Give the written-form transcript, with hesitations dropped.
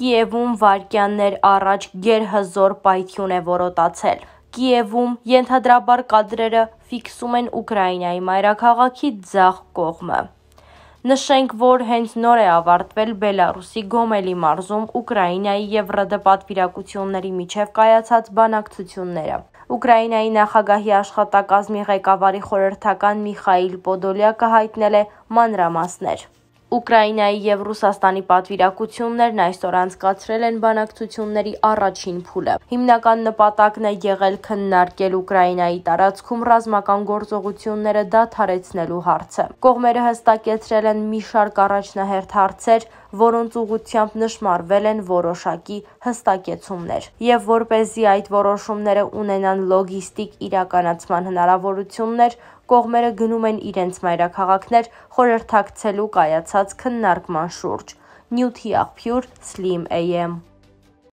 Կիևում վայրկյաններ առաջ գերհզոր պայթյուն է որոտացել։ Կիևում ենթադրաբար կադրերը ֆիքսում են Ուկրաինայի մայրաքաղաքի ձախ կողմը։ Նշենք, որ հենց նոր է ավարտվել Բելարուսի Գոմելի մարզում Ուկրաինայի և ՌԴ պատվիրակությունների միջև կայացած բանակցությունները։ Ուկրաինայի նախագահի աշխատակազմի ղեկավարի խորհրդական Միխայիլ Պոդոլյակը հայտնել է մանրամասներ։ Ուկրաինայի և Ռուսաստանի պատվիրակություններն այսօր անցկացրել են բանակցությունների առաջին փուլը։ Հիմնական նպատակն է եղել քննարկել Ուկրաինայի տարածքում ռազմական գործողությունները դադարեցնելու հարցը։ Կողմերը հստակեցրել են մի շարք առաջնահերթ հարցեր, որոնց ուղղությամբ նշմարվել են որոշակի հստակեցումներ։ Եվ որպեսզի այդ որոշումները ունենան լոգիստիկ իրականացման հնարավորություններ, կողմերը գնում են իրենց մայրաքաղաքներ խորհրդակցելու կայացած քննարկման շուրջ։ Նյութի աղբյուր Slim AM